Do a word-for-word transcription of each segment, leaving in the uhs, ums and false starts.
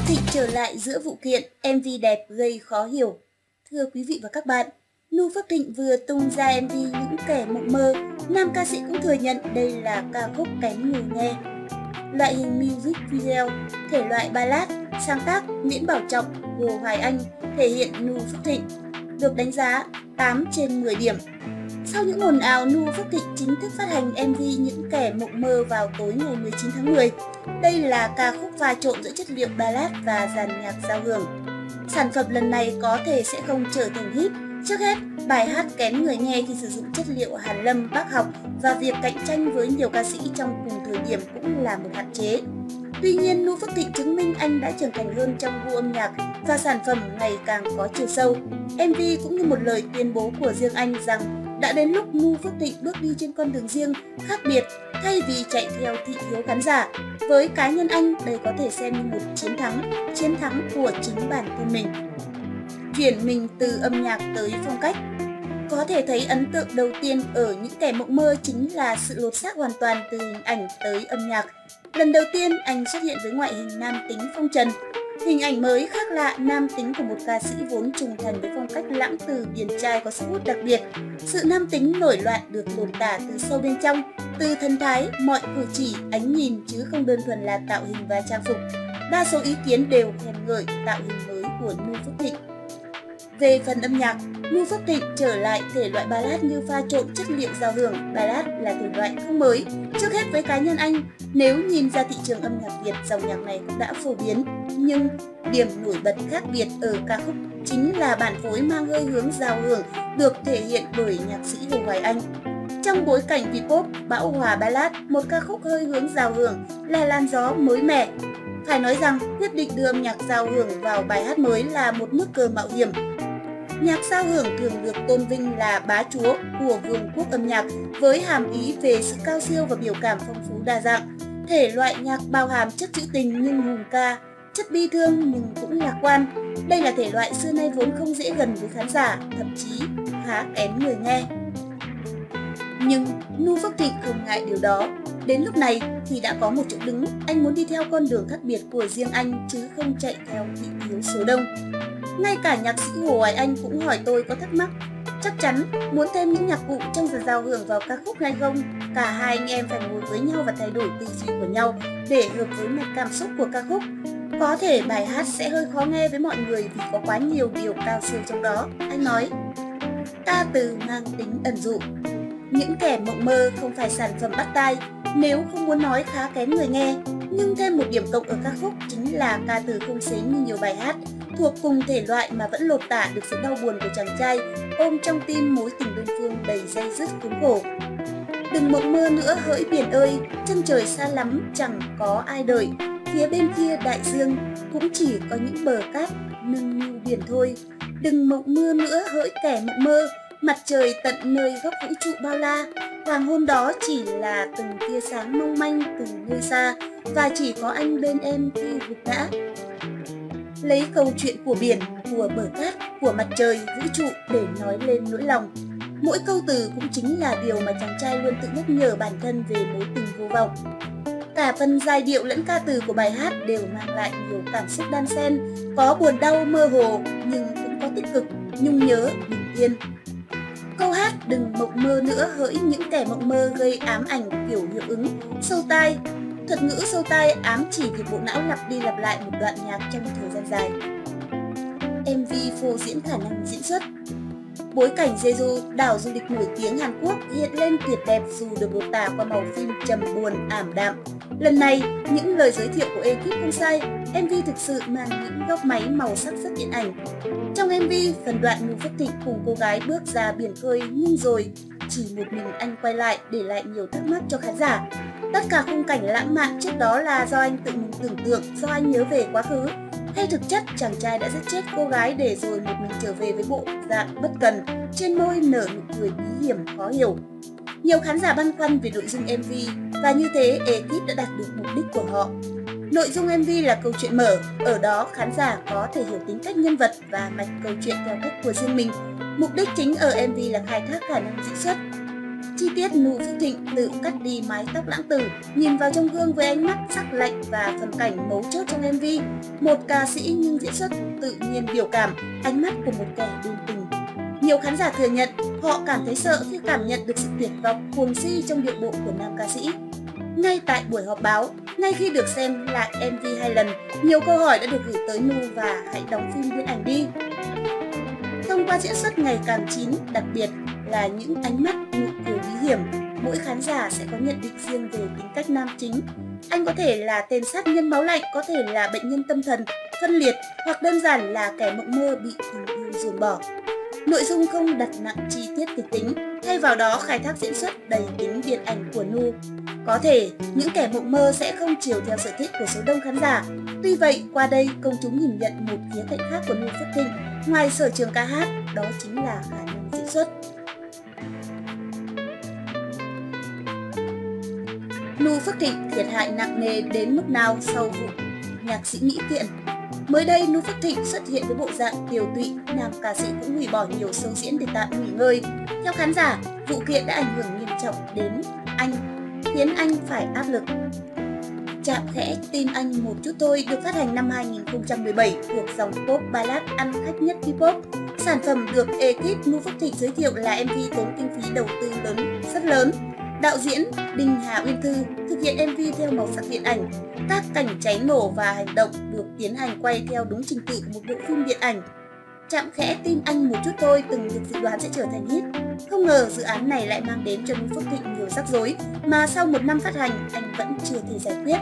Thịnh trở lại giữa vụ kiện, em vê đẹp gây khó hiểu. Thưa quý vị và các bạn, Nu Phước Thịnh vừa tung ra em vê Những Kẻ Mộng Mơ, nam ca sĩ cũng thừa nhận đây là ca khúc kén người nghe. Loại hình music video, thể loại ballad, sáng tác Nguyễn Bảo Trọng, Hồ Hoài Anh, thể hiện Nu Phước Thịnh, được đánh giá tám trên mười điểm. Sau những ồn ào, Nu Phước Thịnh chính thức phát hành em vê Những Kẻ Mộng Mơ vào tối ngày mười chín tháng mười. Đây là ca khúc pha trộn giữa chất liệu ballad và dàn nhạc giao hưởng. Sản phẩm lần này có thể sẽ không trở thành hit. Trước hết, bài hát kén người nghe khi sử dụng chất liệu hàn lâm, bác học và việc cạnh tranh với nhiều ca sĩ trong cùng thời điểm cũng là một hạn chế. Tuy nhiên, Nu Phước Thịnh chứng minh anh đã trưởng thành hơn trong gu âm nhạc và sản phẩm ngày càng có chiều sâu. em vê cũng như một lời tuyên bố của riêng anh rằng đã đến lúc Nu Phước Thịnh bước đi trên con đường riêng, khác biệt, thay vì chạy theo thị hiếu khán giả. Với cá nhân anh, đây có thể xem như một chiến thắng, chiến thắng của chính bản thân mình. Chuyển mình từ âm nhạc tới phong cách. Có thể thấy ấn tượng đầu tiên ở Những Kẻ Mộng Mơ chính là sự lột xác hoàn toàn từ hình ảnh tới âm nhạc. Lần đầu tiên, anh xuất hiện với ngoại hình nam tính phong trần. Hình ảnh mới khác lạ, nam tính của một ca sĩ vốn trùng thành với phong cách lãng từ điển trai có sức hút đặc biệt. Sự nam tính nổi loạn được lột tả từ sâu bên trong, từ thân thái, mọi cử chỉ, ánh nhìn chứ không đơn thuần là tạo hình và trang phục. Đa số ý kiến đều khen ngợi tạo hình mới của Nu Phước Thịnh. Về phần âm nhạc, Nu Phước Thịnh trở lại thể loại ballad như pha trộn chất liệu giao hưởng. Ballad là thể loại không mới. Trước hết với cá nhân anh, nếu nhìn ra thị trường âm nhạc Việt, dòng nhạc này cũng đã phổ biến. Nhưng điểm nổi bật khác biệt ở ca khúc chính là bản phối mang hơi hướng giao hưởng được thể hiện bởi nhạc sĩ Hồ Hoài Anh. Trong bối cảnh V-pop, bão hòa ballad, một ca khúc hơi hướng giao hưởng là làn gió mới mẻ. Phải nói rằng, quyết định đưa âm nhạc giao hưởng vào bài hát mới là một nước cờ mạo hiểm. Nhạc giao hưởng thường được tôn vinh là bá chúa của vương quốc âm nhạc với hàm ý về sự cao siêu và biểu cảm phong phú đa dạng. Thể loại nhạc bao hàm chất trữ tình nhưng hùng ca, chất bi thương nhưng cũng lạc quan. Đây là thể loại xưa nay vốn không dễ gần với khán giả, thậm chí khá kén người nghe. Nhưng Nu Phước Thịnh không ngại điều đó. Đến lúc này thì đã có một chỗ đứng, anh muốn đi theo con đường khác biệt của riêng anh chứ không chạy theo thị hiếu số đông. Ngay cả nhạc sĩ Hồ Hoài Anh cũng hỏi tôi có thắc mắc, chắc chắn muốn thêm những nhạc cụ trong dàn giao hưởng vào ca khúc hay không? Cả hai anh em phải ngồi với nhau và thay đổi tư duy của nhau để hợp với mạch cảm xúc của ca khúc. Có thể bài hát sẽ hơi khó nghe với mọi người vì có quá nhiều điều cao siêu trong đó, anh nói. Ca từ mang tính ẩn dụ. Những Kẻ Mộng Mơ không phải sản phẩm bắt tai, nếu không muốn nói khá kén người nghe. Nhưng thêm một điểm cộng ở ca khúc chính là ca từ không xến như nhiều bài hát, thuộc cùng thể loại mà vẫn lột tả được sự đau buồn của chàng trai, ôm trong tim mối tình đơn phương đầy day dứt khốn khổ. Đừng mộng mơ nữa hỡi biển ơi, chân trời xa lắm chẳng có ai đợi, phía bên kia đại dương cũng chỉ có những bờ cát nâng niu biển thôi. Đừng mộng mơ nữa hỡi kẻ mộng mơ, mặt trời tận nơi góc vũ trụ bao la, hoàng hôn đó chỉ là từng tia sáng mong manh từ nơi xa, và chỉ có anh bên em khi gục ngã. Lấy câu chuyện của biển, của bờ cát, của mặt trời, vũ trụ để nói lên nỗi lòng. Mỗi câu từ cũng chính là điều mà chàng trai luôn tự nhắc nhở bản thân về mối tình vô vọng. Cả phần giai điệu lẫn ca từ của bài hát đều mang lại nhiều cảm xúc đan xen, có buồn đau mơ hồ nhưng cũng có tích cực, nhung nhớ, bình yên. Câu hát Đừng mộng mơ nữa hỡi những kẻ mộng mơ gây ám ảnh kiểu hiệu ứng, sâu tai. Thuật ngữ sâu tai ám chỉ việc bộ não lặp đi lặp lại một đoạn nhạc trong thời gian dài. em vê phô diễn khả năng diễn xuất. Bối cảnh Jeju, đảo du lịch nổi tiếng Hàn Quốc hiện lên tuyệt đẹp dù được lột tả qua màu phim trầm buồn, ảm đạm. Lần này, những lời giới thiệu của ekip không sai, em vê thực sự mang những góc máy màu sắc rất điện ảnh. Trong em vê, phần đoạn Nu Phước Thịnh cùng cô gái bước ra biển khơi nhưng rồi chỉ một mình anh quay lại để lại nhiều thắc mắc cho khán giả. Tất cả khung cảnh lãng mạn trước đó là do anh tự mình tưởng tượng, do anh nhớ về quá khứ. Hay thực chất chàng trai đã giết chết cô gái để rồi một mình trở về với bộ dạng bất cần, trên môi nở nụ cười bí hiểm khó hiểu. Nhiều khán giả băn khoăn về nội dung em vê và như thế ekip đã đạt được mục đích của họ. Nội dung em vê là câu chuyện mở, ở đó khán giả có thể hiểu tính cách nhân vật và mạch câu chuyện theo cách của riêng mình. Mục đích chính ở em vê là khai thác khả năng diễn xuất. Chi tiết Noo Phước Thịnh tự cắt đi mái tóc lãng tử, nhìn vào trong gương với ánh mắt sắc lạnh và phân cảnh mấu chốt trong em vê. Một ca sĩ nhưng diễn xuất tự nhiên biểu cảm, ánh mắt của một kẻ điên tình. Nhiều khán giả thừa nhận họ cảm thấy sợ khi cảm nhận được sự tuyệt vọng cuồng si trong điệu bộ của nam ca sĩ. Ngay tại buổi họp báo, ngay khi được xem lại em vê hai lần, nhiều câu hỏi đã được gửi tới Noo và hãy đóng phim điện ảnh đi. Thông qua diễn xuất ngày càng chín, đặc biệt là những ánh mắt nụ cười bí hiểm, mỗi khán giả sẽ có nhận định riêng về tính cách nam chính. Anh có thể là tên sát nhân máu lạnh, có thể là bệnh nhân tâm thần, phân liệt, hoặc đơn giản là kẻ mộng mơ bị tình yêu ruồng bỏ. Nội dung không đặt nặng chi tiết kịch tính, thay vào đó khai thác diễn xuất đầy tính điện ảnh của Noo. Có thể những kẻ mộng mơ sẽ không chiều theo sở thích của số đông khán giả. Tuy vậy, qua đây công chúng nhìn nhận một khía cạnh khác của Noo Phước Thịnh, ngoài sở trường ca hát, đó chính là khả năng diễn xuất. Noo Phước Thịnh thiệt hại nặng nề đến mức nào sau vụ nhạc sĩ Mỹ kiện? Mới đây, Noo Phước Thịnh xuất hiện với bộ dạng tiều tụy, nam ca sĩ cũng hủy bỏ nhiều show diễn để tạm nghỉ ngơi. Theo khán giả, vụ kiện đã ảnh hưởng nghiêm trọng đến anh, khiến anh phải áp lực. Chạm khẽ tim anh một chút thôi được phát hành năm hai nghìn không trăm mười bảy thuộc dòng pop ballad ăn khách nhất K-pop. Sản phẩm được ekip Noo Phước Thịnh giới thiệu là em vê tốn kinh phí đầu tư lớn rất lớn. Đạo diễn Đinh Hà Uyên Thư thực hiện em vê theo màu sắc điện ảnh. Các cảnh cháy nổ và hành động được tiến hành quay theo đúng trình tự của một bộ phim điện ảnh. Chạm khẽ tim anh một chút thôi từng được dự đoán sẽ trở thành hit. Không ngờ dự án này lại mang đến cho Noo Phước Thịnh nhiều rắc rối mà sau một năm phát hành anh vẫn chưa thể giải quyết.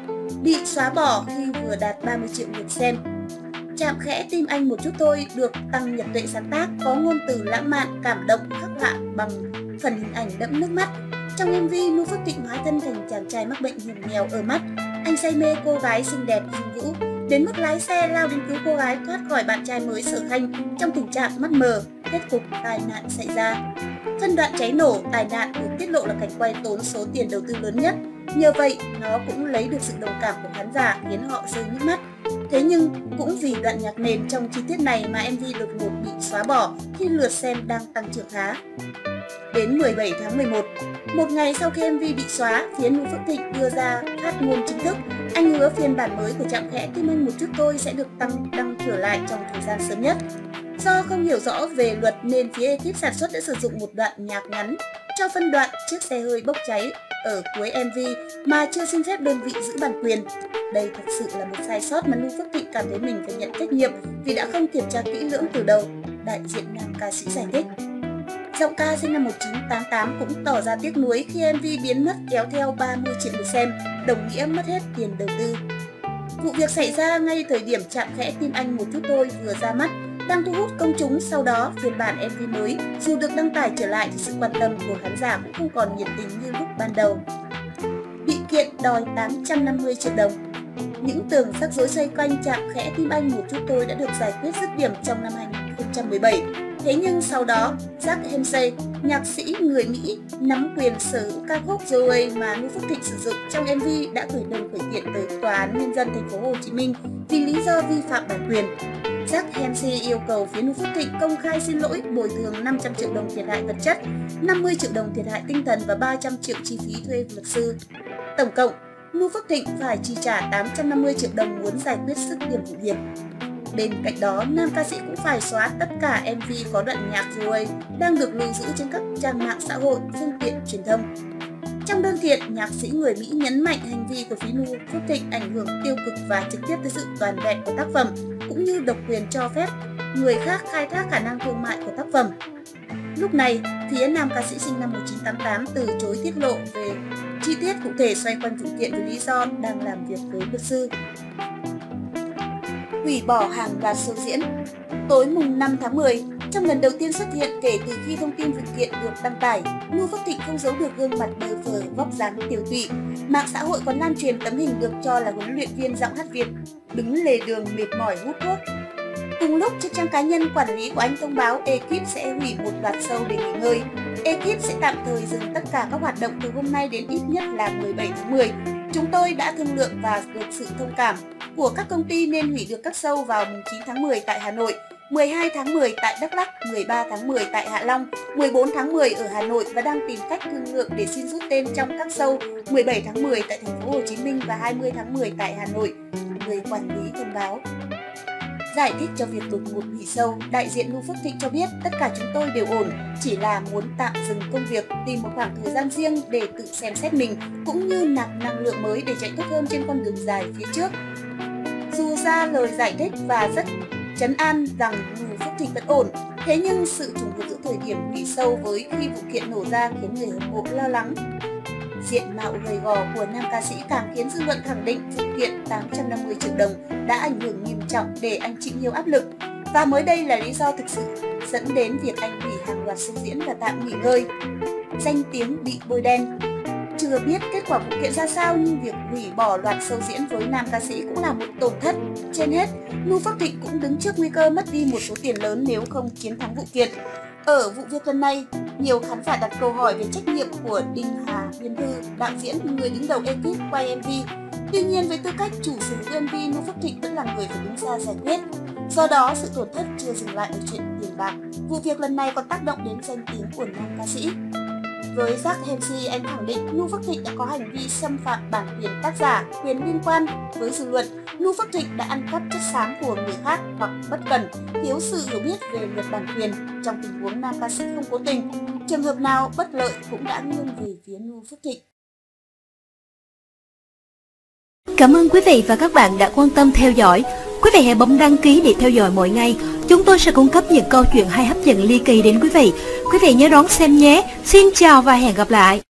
Bị xóa bỏ khi vừa đạt ba mươi triệu lượt xem. Chạm khẽ tim anh một chút thôi được Tăng Nhật Tuệ sáng tác, có ngôn từ lãng mạn, cảm động, khắc họa bằng phần hình ảnh đẫm nước mắt. Trong em vê, Noo Phước Thịnh hóa thân thành chàng trai mắc bệnh hiểm nghèo ở mắt. Anh say mê cô gái xinh đẹp Dung Vũ, đến mức lái xe lao đến cứu cô gái thoát khỏi bạn trai mới Sở Khanh trong tình trạng mắt mờ. Kết cục tai nạn xảy ra. Phân đoạn cháy nổ, tai nạn được tiết lộ là cảnh quay tốn số tiền đầu tư lớn nhất. Nhờ vậy, nó cũng lấy được sự đồng cảm của khán giả khiến họ rơi nước mắt. Thế nhưng, cũng vì đoạn nhạc nền trong chi tiết này mà em vê đột ngột bị xóa bỏ khi lượt xem đang tăng trưởng khá. Đến mười bảy tháng mười một, một ngày sau khi em vê bị xóa, phía Noo Phước Thịnh đưa ra phát ngôn chính thức. Anh hứa phiên bản mới của Chạm khẽ tim anh một chút thôi sẽ được tăng đăng trở lại trong thời gian sớm nhất. Do không hiểu rõ về luật nên phía ekip sản xuất đã sử dụng một đoạn nhạc ngắn cho phân đoạn chiếc xe hơi bốc cháy ở cuối em vê mà chưa xin phép đơn vị giữ bản quyền. Đây thật sự là một sai sót mà Noo Phước Thịnh cảm thấy mình phải nhận trách nhiệm vì đã không kiểm tra kỹ lưỡng từ đầu, đại diện nam ca sĩ giải thích. Giọng ca sinh năm một nghìn chín trăm tám mươi tám cũng tỏ ra tiếc nuối khi em vê biến mất kéo theo ba mươi triệu lượt xem, đồng nghĩa mất hết tiền đầu tư. Vụ việc xảy ra ngay thời điểm Chạm khẽ tim anh một chút thôi vừa ra mắt, đang thu hút công chúng. Sau đó, phiên bản em vê mới dù được đăng tải trở lại thì sự quan tâm của khán giả cũng không còn nhiệt tình như lúc ban đầu. Bị kiện đòi tám trăm năm mươi triệu đồng. Những tường rắc rối xoay quanh Chạm khẽ tim anh một chút thôi đã được giải quyết dứt điểm trong năm hai nghìn không trăm mười bảy. Thế nhưng sau đó, Jack Hemsey, nhạc sĩ người Mỹ nắm quyền sở hữu ca khúc Joey mà Noo Phước Thịnh sử dụng trong em vê đã gửi đơn khởi kiện tới Tòa án Nhân dân thành phố Hồ Chí Minh vì lý do vi phạm bản quyền. Jack Hemsey yêu cầu phía Noo Phước Thịnh công khai xin lỗi, bồi thường năm trăm triệu đồng thiệt hại vật chất, năm mươi triệu đồng thiệt hại tinh thần và ba trăm triệu chi phí thuê luật sư. Tổng cộng, Noo Phước Thịnh phải chi trả tám trăm năm mươi triệu đồng muốn giải quyết dứt điểm vụ việc. Bên cạnh đó, nam ca sĩ cũng phải xóa tất cả em vê có đoạn nhạc Joey đang được lưu giữ trên các trang mạng xã hội, phương tiện truyền thông. Trong đơn kiện, nhạc sĩ người Mỹ nhấn mạnh hành vi của phía Noo Phước Thịnh ảnh hưởng tiêu cực và trực tiếp tới sự toàn vẹn của tác phẩm, cũng như độc quyền cho phép người khác khai thác khả năng thương mại của tác phẩm. Lúc này, phía nam ca sĩ sinh năm một nghìn chín trăm tám mươi tám từ chối tiết lộ về chi tiết cụ thể xoay quanh vụ kiện với lý do đang làm việc với luật sư. Hủy bỏ hàng loạt show diễn. Tối mùng năm tháng mười, trong lần đầu tiên xuất hiện kể từ khi thông tin vụ kiện được đăng tải, Noo Phước Thịnh không giấu được gương mặt bơ phờ, vóc dáng tiều tụy. Mạng xã hội còn lan truyền tấm hình được cho là huấn luyện viên giọng hát Việt đứng lề đường mệt mỏi hút thuốc. Cùng lúc, trên trang cá nhân quản lý của anh thông báo ekip sẽ hủy một loạt show để nghỉ ngơi. Ekip sẽ tạm thời dừng tất cả các hoạt động từ hôm nay đến ít nhất là mười bảy tháng mười. Chúng tôi đã thương lượng và được sự thông cảm của các công ty nên hủy được các show vào mùng chín tháng mười tại Hà Nội, mười hai tháng mười tại Đắk Lắk, mười ba tháng mười tại Hạ Long, mười bốn tháng mười ở Hà Nội và đang tìm cách thương lượng để xin rút tên trong các show mười bảy tháng mười tại thành phố Hồ Chí Minh và hai mươi tháng mười tại Hà Nội. Người quản lý thông báo. Giải thích cho việc đột ngột nghỉ show, đại diện Nu Phước Thịnh cho biết tất cả chúng tôi đều ổn, chỉ là muốn tạm dừng công việc, tìm một khoảng thời gian riêng để tự xem xét mình, cũng như nạp năng lượng mới để chạy tốt hơn trên con đường dài phía trước. Dù ra lời giải thích và rất trấn an rằng Nu Phước Thịnh vẫn ổn, thế nhưng sự trùng hợp giữa thời điểm nghỉ show với khi vụ kiện nổ ra khiến người hâm mộ lo lắng. Diện mạo gầy gò của nam ca sĩ càng khiến dư luận khẳng định vụ kiện tám trăm năm mươi triệu đồng đã ảnh hưởng nghiêm trọng để anh chịu nhiều áp lực. Và mới đây là lý do thực sự dẫn đến việc anh hủy hàng loạt show diễn và tạm nghỉ ngơi. Danh tiếng bị bôi đen. Chưa biết kết quả vụ kiện ra sao nhưng việc hủy bỏ loạt show diễn với nam ca sĩ cũng là một tổn thất. Trên hết, Nu Phước Thịnh cũng đứng trước nguy cơ mất đi một số tiền lớn nếu không chiến thắng vụ kiện. Ở vụ việc lần này, nhiều khán giả đặt câu hỏi về trách nhiệm của Đinh Hà, biên thư, đạo diễn, người đứng đầu ekip quay em vê. Tuy nhiên, với tư cách chủ sở hữu em vê, Nu Phước Thịnh vẫn là người phải đứng ra giải quyết. Do đó, sự tổn thất chưa dừng lại ở chuyện tiền bạc. Vụ việc lần này còn tác động đến danh tiếng của nam ca sĩ. Với Jack Hensey, anh khẳng định Nu Phước Thịnh đã có hành vi xâm phạm bản quyền tác giả, quyền liên quan. Với dư luận, Nu Phước Thịnh đã ăn cắp chất xám của người khác hoặc bất cẩn, thiếu sự hiểu biết về luật bản quyền. Trong tình huống nam ca sĩ không cố tình, trường hợp nào bất lợi cũng đã nghiêng về phía Nu Phước Thịnh. Cảm ơn quý vị và các bạn đã quan tâm theo dõi. Quý vị hãy bấm đăng ký để theo dõi mỗi ngày. Chúng tôi sẽ cung cấp những câu chuyện hay hấp dẫn ly kỳ đến quý vị. Quý vị nhớ đón xem nhé. Xin chào và hẹn gặp lại.